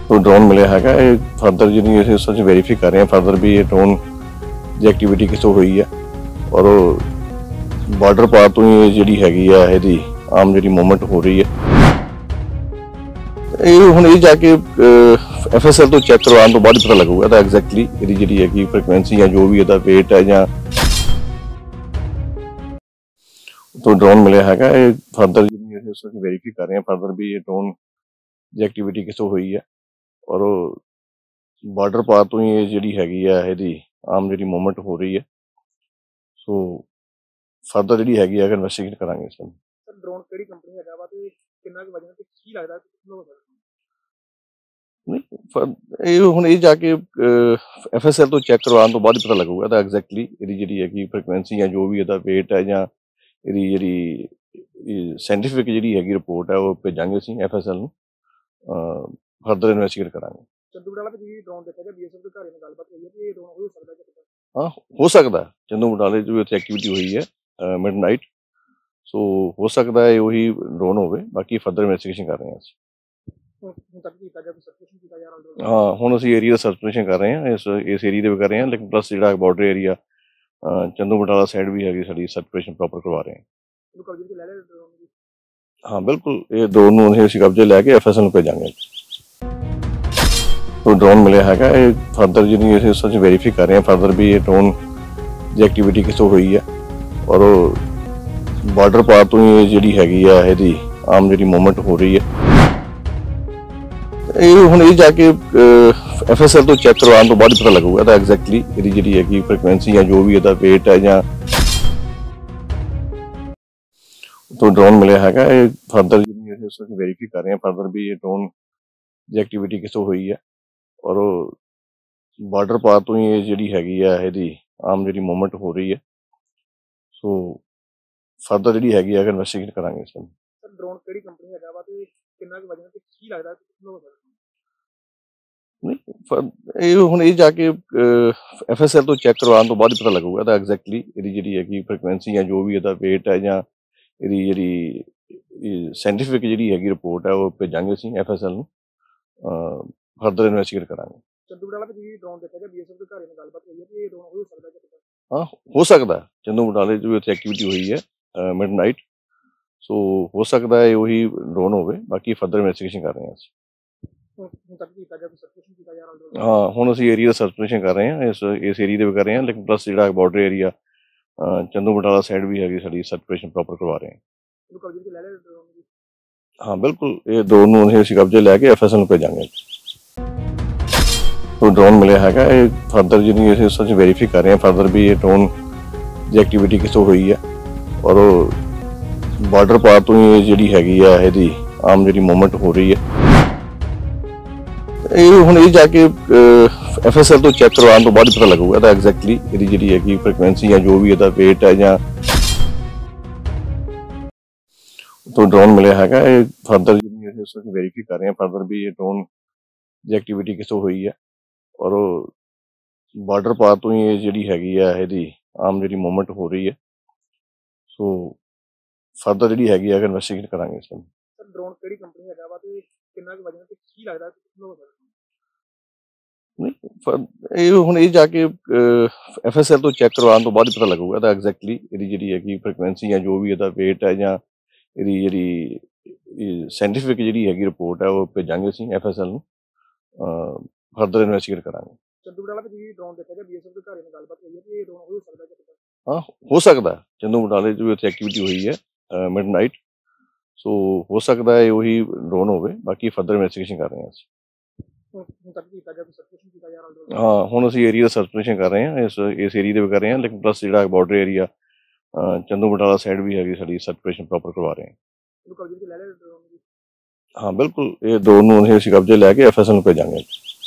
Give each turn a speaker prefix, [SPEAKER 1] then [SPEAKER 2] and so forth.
[SPEAKER 1] ਕੋਈ ਡਰੋਨ ਮਿਲਿਆ ਹੈਗਾ। ਇਹ ਫਰਦਰ ਜਿਹੜੀ ਅਸੀਂ ਉਸ ਵਿੱਚ ਵੈਰੀਫਾਈ ਕਰ ਰਹੇ ਹਾਂ ਫਰਦਰ ਵੀ ਇਹ ਡਰੋਨ ਦੀ ਐਕਟੀਵਿਟੀ ਕਿੱਥੋਂ ਹੋਈ ਹੈ ਔਰ ਬਾਰਡਰ ਪਾਰ ਤੋਂ ਹੀ ਇਹ ਜਿਹੜੀ ਹੈਗੀ ਆ ਇਹਦੀ ਆਮ ਜਿਹੜੀ ਮੂਵਮੈਂਟ ਹੋ ਰਹੀ ਹੈ। ਇਹ ਹੁਣ ਇਹ ਜਾ ਕੇ FSL ਤੋਂ ਚੈੱਕ ਕਰਵਾਉਣ ਤੋਂ ਬਾਅਦ ਪਤਾ ਲੱਗੂਗਾ ਤਾਂ ਐਗਜ਼ੈਕਟਲੀ ਇਹਦੀ ਜਿਹੜੀ ਹੈਗੀ ਫ੍ਰੀਕੁਐਂਸੀ ਜਾਂ ਜੋ ਵੀ ਇਹਦਾ weight ਹੈ ਜਾਂ ਤੋਂ ਡਰੋਨ ਮਿਲਿਆ ਹੈਗਾ। ਇਹ ਫਰਦਰ ਜਿਹੜੀ ਅਸੀਂ ਉਸ ਵਿੱਚ ਵੈਰੀਫਾਈ ਕਰ ਰਹੇ ਹਾਂ ਫਰਦਰ ਵੀ ਇਹ ਡਰੋਨ ਦੀ ਐਕਟੀਵਿਟੀ ਕਿੱਥੋਂ ਹੋਈ ਹੈ ਔਰ ਬਾਰਡਰ ਪਾਰ ਤੋਂ ਹੀ ਇਹ ਜਿਹੜੀ ਹੈਗੀ ਆ ਇਹਦੀ ਆਮ ਜਿਹੜੀ ਮੂਵਮੈਂਟ ਹੋ ਰਹੀ ਹੈ। ਸੋ ਫਰਦਰ ਜਿਹੜੀ ਹੈਗੀ ਹੈ ਇਨਵੈਸਟੀਗੇਟ ਕਰਾਂਗੇ ਇਸ ਨੂੰ।
[SPEAKER 2] ਸਰ ਡਰੋਨ ਕਿਹੜੀ ਕੰਪਨੀ ਹੈਗਾ ਵਾ ਤੇ ਕਿੰਨਾ ਕੁ ਵਜਨ ਤੇ ਕੀ ਲੱਗਦਾ ਕਿੰਨਾ ਹੋ ਸਕਦਾ?
[SPEAKER 1] ਨਹੀਂ ਇਹ ਹੁਣ ਇਹ ਜਾ ਕੇ FSL ਤੋਂ ਚੈੱਕ ਕਰਵਾਉਣ ਤੋਂ ਬਾਅਦ ਪਤਾ ਲੱਗੂਗਾ ਤਾਂ ਐਗਜ਼ੈਕਟਲੀ ਇਹਦੀ ਜਿਹੜੀ ਹੈਗੀ ਫ੍ਰੀਕੁਐਂਸੀ ਜਾਂ ਜੋ ਵੀ ਇਹਦਾ weight ਹੈ ਜਾਂ ਇਹਦੀ ਜਿਹੜੀ ਸਾਇੰਟੀਫਿਕ ਜਿਹੜੀ ਹੈਗੀ ਰਿਪੋਰਟ ਹੈ ਉਹ ਭੇਜਾਂਗੇ ਅਸੀਂ FSL ਨੂੰ ਫਰਦਰ ਇਨਵੈਸਟੀਗੇਟ ਕਰਾਂਗੇ।
[SPEAKER 2] ਚੰਦੂ ਬਟਾਲਾ ਵਿੱਚ ਵੀ ਡਰੋਨ ਦੇਖਿਆ ਗਿਆ BSF ਦੇ ਘਰੇ ਨਾਲ ਗੱਲਬਾਤ ਹੋਈ ਹੈ ਕਿ ਇਹ ਡਰੋਨ ਹੋ ਸਕਦਾ ਕਿ
[SPEAKER 1] ਹਾਂ ਹੋ ਸਕਦਾ ਚੰਦੂ ਬਟਾਲੇ 'ਚ ਵੀ ਉੱਥੇ ਐਕਟੀਵਿਟੀ ਹੋਈ ਹੈ ਮਿਡਨਾਈਟ। ਸੋ ਹੋ ਸਕਦਾ ਹੈ ਉਹੀ ਡਰੋਨ ਹੋਵੇ। ਬਾਕੀ ਫਰਦਰ ਇਨਵੈਸਟੀਗੇਸ਼ਨ ਕਰ ਰਹੇ ਹਾਂ ਅਸੀਂ।
[SPEAKER 2] ਹੁਣ ਤੱਕ ਕੀਤਾ ਗਿਆ ਕੋਈ ਸਰਚੇਸ਼ਨ ਕੀਤਾ ਜਾ ਰਿਹਾ?
[SPEAKER 1] ਹਾਂ ਹੁਣ ਅਸੀਂ ਏਰੀਆ ਦਾ ਸਰਚੇਸ਼ਨ ਕਰ ਰਹੇ ਹਾਂ ਇਸ ਏਰੀਆ ਦੇ ਵੀ ਕਰ ਰਹੇ ਹਾਂ ਲੇਕਿਨ ਪਲੱਸ ਜਿਹੜਾ border area Chandu Batala side ਵੀ ਹੈਗੀ ਸਾਡੀ ਸਰਚੇਸ਼ਨ ਪ੍ਰੋਪਰ ਕਰਵਾ ਰਹੇ ਹਾਂ।
[SPEAKER 2] ਇਹਨੂੰ ਕਬਜ਼ੇ 'ਚ ਲੈ ਲਿਆ ਡਰੋਨ ਦੀ?
[SPEAKER 1] ਹਾਂ ਬਿਲਕੁਲ ਇਹ ਡਰੋਨ ਨੂੰ ਅਸੀਂ ਕਬਜ਼ੇ ਲੈ ਕੇ FSL ਨੂੰ ਭੇਜਾਂਗੇ। ਕੋਈ ਡਰੋਨ ਮਿਲਿਆ ਹੈਗਾ। ਇਹ ਫਰਦਰ ਜਿਹੜੀ ਅਸੀਂ ਉਸ ਵਿੱਚ ਵੈਰੀਫਾਈ ਕਰ ਰਹੇ ਹਾਂ ਫਰਦਰ ਵੀ ਇਹ ਡਰੋਨ ਦੀ ਐਕਟੀਵਿਟੀ ਕਿੱਥੋਂ ਹੋਈ ਹੈ ਔਰ ਬਾਰਡਰ ਪਾਰ ਤੋਂ ਹੀ ਇਹ ਜਿਹੜੀ ਹੈਗੀ ਆ ਇਹਦੀ ਆਮ ਜਿਹੜੀ ਮੂਵਮੈਂਟ ਹੋ ਰਹੀ ਹੈ। ਇਹ ਹੁਣ ਇਹ ਜਾ ਕੇ FSL ਤੋਂ ਚੈੱਕ ਕਰਵਾਉਣ ਤੋਂ ਬਾਅਦ ਪਤਾ ਲੱਗੂਗਾ ਤਾਂ ਐਗਜ਼ੈਕਟਲੀ ਇਹਦੀ ਜਿਹੜੀ ਹੈਗੀ ਫ੍ਰੀਕੁਐਂਸੀ ਜਾਂ ਜੋ ਵੀ ਇਹਦਾ weight ਹੈ ਜਾਂ ਤੋਂ ਡਰੋਨ ਮਿਲਿਆ ਹੈਗਾ। ਇਹ ਫਰਦਰ ਜਿਹੜੀ ਅਸੀਂ ਉਸ ਵਿੱਚ ਵੈਰੀਫਾਈ ਕਰ ਰਹੇ ਹਾਂ ਫਰਦਰ ਵੀ ਇਹ ਡਰੋਨ ਦੀ ਐਕਟੀਵਿਟੀ ਕਿੱਥੋਂ ਹੋਈ ਹੈ ਔਰ ਬਾਰਡਰ ਪਾਰ ਤੋਂ ਹੀ ਇਹ ਜਿਹੜੀ ਹੈਗੀ ਆ ਇਹਦੀ ਆਮ ਜਿਹੜੀ ਮੂਵਮੈਂਟ ਹੋ ਰਹੀ ਹੈ। ਸੋ ਫਰਦਰ ਜਿਹੜੀ ਹੈਗੀ ਆ ਇਨਵੈਸਟੀਗੇਟ ਕਰਾਂਗੇ ਇਸ ਨੂੰ।
[SPEAKER 2] ਸਰ ਡਰੋਨ ਕਿਹੜੀ ਕੰਪਨੀ ਹੈਗਾ ਵਾ ਤੇ ਕਿੰਨਾ ਕੁ ਵਜਨ ਤੇ ਕੀ ਲੱਗਦਾ ਕਿੰਨਾ ਹੋ ਸਕਦਾ?
[SPEAKER 1] ਨਹੀਂ ਇਹ ਹੁਣ ਇਹ ਜਾ ਕੇ FSL ਤੋਂ ਚੈੱਕ ਕਰਵਾਉਣ ਤੋਂ ਬਾਅਦ ਪਤਾ ਲੱਗੂਗਾ ਤਾਂ ਐਗਜ਼ੈਕਟਲੀ ਇਹਦੀ ਜਿਹੜੀ ਹੈਗੀ ਫ੍ਰੀਕੁਐਂਸੀ ਜਾਂ ਜੋ ਵੀ ਇਹਦਾ weight ਹੈ ਜਾਂ ਇਹਦੀ ਜਿਹੜੀ ਸਾਇੰਟੀਫਿਕ ਜਿਹੜੀ ਹੈਗੀ ਰਿਪੋਰਟ ਹੈ ਉਹ ਭੇਜਾਂਗੇ ਅਸੀਂ FSL ਨੂੰ ਫਰਦਰ ਇਨਵੈਸਟੀਗੇਟ ਕਰਾਂਗੇ।
[SPEAKER 2] ਚੰਦੂ ਬਟਾਲਾ ਵਿੱਚ ਵੀ ਡਰੋਨ ਦੇਖਿਆ ਗਿਆ BSF ਦੇ ਘਰੇ ਨਾਲ ਗੱਲਬਾਤ ਹੋਈ ਹੈ ਕਿ ਇਹ ਡਰੋਨ ਹੋ ਸਕਦਾ ਕਿ
[SPEAKER 1] ਹਾਂ ਹੋ ਸਕਦਾ ਚੰਦੂ ਬਟਾਲੇ 'ਚ ਵੀ ਉੱਥੇ ਐਕਟੀਵਿਟੀ ਹੋਈ ਹੈ ਮਿਡਨਾਈਟ। ਸੋ ਹੋ ਸਕਦਾ ਹੈ ਉਹੀ ਡਰੋਨ ਹੋਵੇ। ਬਾਕੀ ਫਰਦਰ ਇਨਵੈਸਟੀਗੇਸ਼ਨ ਕਰ ਰਹੇ ਹਾਂ ਅਸੀਂ।
[SPEAKER 2] ਹੁਣ ਤੱਕ ਕੀਤਾ ਗਿਆ ਕੋਈ ਸਰਚੇਸ਼ਨ ਕੀਤਾ ਜਾ ਰਿਹਾ?
[SPEAKER 1] ਹਾਂ ਹੁਣ ਅਸੀਂ ਏਰੀਆ ਦਾ ਸਰਚੇਸ਼ਨ ਕਰ ਰਹੇ ਹਾਂ ਇਸ ਏਰੀਆ ਦੇ ਵੀ ਕਰ ਰਹੇ ਹਾਂ ਲੇਕਿਨ ਪਲੱਸ ਜਿਹੜਾ border area Chandu Batala side ਵੀ ਹੈਗੀ ਸਾਡੀ ਸਰਚੇਸ਼ਨ ਪ੍ਰੋਪਰ ਕਰਵਾ ਰਹੇ ਹਾਂ।
[SPEAKER 2] ਇਹਨੂੰ ਕਬਜ਼ੇ 'ਚ ਲੈ ਲਿਆ ਡਰੋਨ ਦੀ?
[SPEAKER 1] ਹਾਂ ਬਿਲਕੁਲ ਇਹ ਡਰੋਨ ਨੂੰ ਅਸੀਂ ਕਬਜ਼ੇ ਲੈ ਕੇ FSL ਨੂੰ ਭੇਜਾਂਗੇ। ਕੋਈ ਡਰੋਨ ਮਿਲਿਆ ਹੈਗਾ। ਇਹ ਫਰਦਰ ਜਿਹੜੀ ਅਸੀਂ ਉਸ ਵਿੱਚ ਵੈਰੀਫਾਈ ਕਰ ਰਹੇ ਹਾਂ ਫਰਦਰ ਵੀ ਇਹ ਡਰੋਨ ਦੀ ਐਕਟੀਵਿਟੀ ਕਿੱਥੋਂ ਹੋਈ ਹੈ ਔਰ ਬਾਰਡਰ ਪਾਰ ਤੋਂ ਹੀ ਇਹ ਜਿਹੜੀ ਹੈਗੀ ਆ ਇਹਦੀ ਆਮ ਜਿਹੜੀ ਮੂਵਮੈਂਟ ਹੋ ਰਹੀ ਹੈ। ਇਹ ਹੁਣ ਇਹ ਜਾ ਕੇ FSL ਤੋਂ ਚੈੱਕ ਕਰਵਾਉਣ ਤੋਂ ਬਾਅਦ ਪਤਾ ਲੱਗੂਗਾ ਤਾਂ ਐਗਜ਼ੈਕਟਲੀ ਇਹਦੀ ਜਿਹੜੀ ਹੈਗੀ ਫ੍ਰੀਕੁਐਂਸੀ ਜਾਂ ਜੋ ਵੀ ਇਹਦਾ weight ਹੈ ਜਾਂ ਤੋਂ ਡਰੋਨ ਮਿਲਿਆ ਹੈਗਾ। ਇਹ ਫਰਦਰ ਜਿਹੜੀ ਅਸੀਂ ਉਸ ਵਿੱਚ ਵੈਰੀਫਾਈ ਕਰ ਰਹੇ ਹਾਂ ਫਰਦਰ ਵੀ ਇਹ ਡਰੋਨ ਦੀ ਐਕਟੀਵਿਟੀ ਕਿੱਥੋਂ ਹੋਈ ਹੈ ਔਰ ਬਾਰਡਰ ਪਾਰ ਤੋਂ ਹੀ ਇਹ ਜਿਹੜੀ ਹੈਗੀ ਆ ਇਹਦੀ ਆਮ ਜਿਹੜੀ ਮੂਵਮੈਂਟ ਹੋ ਰਹੀ ਹੈ। ਸੋ ਫਰਦਰ ਜਿਹੜੀ ਹੈਗੀ ਆ ਇਨਵੈਸਟੀਗੇਟ ਕਰਾਂਗੇ ਇਸ ਨੂੰ।
[SPEAKER 2] ਸਰ ਡਰੋਨ ਕਿਹੜੀ ਕੰਪਨੀ ਹੈਗਾ ਵਾ ਤੇ ਕਿੰਨਾ ਕੁ ਵਜਨ ਤੇ ਕੀ ਲੱਗਦਾ ਕਿੰਨਾ ਹੋ ਸਕਦਾ?
[SPEAKER 1] ਨਹੀਂ ਇਹ ਹੁਣ ਇਹ ਜਾ ਕੇ FSL ਤੋਂ ਚੈੱਕ ਕਰਵਾਉਣ ਤੋਂ ਬਾਅਦ ਪਤਾ ਲੱਗੂਗਾ ਤਾਂ ਐਗਜ਼ੈਕਟਲੀ ਇਹਦੀ ਜਿਹੜੀ ਹੈਗੀ ਫ੍ਰੀਕੁਐਂਸੀ ਜਾਂ ਜੋ ਵੀ ਇਹਦਾ weight ਹੈ ਜਾਂ ਇਹਦੀ ਜਿਹੜੀ ਸਾਇੰਟੀਫਿਕ ਜਿਹੜੀ ਹੈਗੀ ਰਿਪੋਰਟ ਹੈ ਉਹ ਭੇਜਾਂਗੇ ਅਸੀਂ FSL ਨੂੰ ਫਰਦਰ ਇਨਵੈਸਟੀਗੇਟ ਕਰਾਂਗੇ।
[SPEAKER 2] ਚੰਦੂ ਬਟਾਲਾ ਵਿੱਚ ਵੀ ਡਰੋਨ ਦੇਖਿਆ ਗਿਆ BSF ਦੇ ਘਰੇ ਨਾਲ ਗੱਲਬਾਤ ਹੋਈ ਹੈ ਕਿ ਇਹ ਡਰੋਨ ਹੋ ਸਕਦਾ ਕਿ
[SPEAKER 1] ਹਾਂ ਹੋ ਸਕਦਾ ਚੰਦੂ ਬਟਾਲੇ 'ਚ ਵੀ ਉੱਥੇ ਐਕਟੀਵਿਟੀ ਹੋਈ ਹੈ ਮਿਡਨਾਈਟ। ਸੋ ਹੋ ਸਕਦਾ ਹੈ ਉਹੀ ਡਰੋਨ ਹੋਵੇ। ਬਾਕੀ ਫਰਦਰ ਇਨਵੈਸਟੀਗੇਸ਼ਨ ਕਰ ਰਹੇ ਹਾਂ ਅਸੀਂ।
[SPEAKER 2] ਹੁਣ ਤੱਕ ਕੀਤਾ ਗਿਆ ਕੋਈ ਸਰਚੇਸ਼ਨ ਕੀਤਾ ਜਾ ਰਿਹਾ?
[SPEAKER 1] ਹਾਂ ਹੁਣ ਅਸੀਂ ਏਰੀਆ ਦਾ ਸਰਚੇਸ਼ਨ ਕਰ ਰਹੇ ਹਾਂ ਇਸ ਏਰੀਆ ਦੇ ਵੀ ਕਰ ਰਹੇ ਹਾਂ ਲੇਕਿਨ ਪਲੱਸ ਜਿਹੜਾ border area Chandu Batala side ਵੀ ਹੈਗੀ ਸਾਡੀ ਸਰਚੇਸ਼ਨ ਪ੍ਰੋਪਰ ਕਰਵਾ ਰਹੇ ਹਾਂ।
[SPEAKER 2] ਇਹਨੂੰ ਕਬਜ਼ੇ 'ਚ ਲੈ ਲਿਆ ਡਰੋਨ ਦੀ?
[SPEAKER 1] ਹਾਂ ਬਿਲਕੁਲ ਇਹ ਡਰੋਨ ਨੂੰ ਅਸੀਂ ਕਬਜ਼ੇ ਲੈ ਕੇ FSL ਨੂੰ ਭੇਜਾਂਗੇ।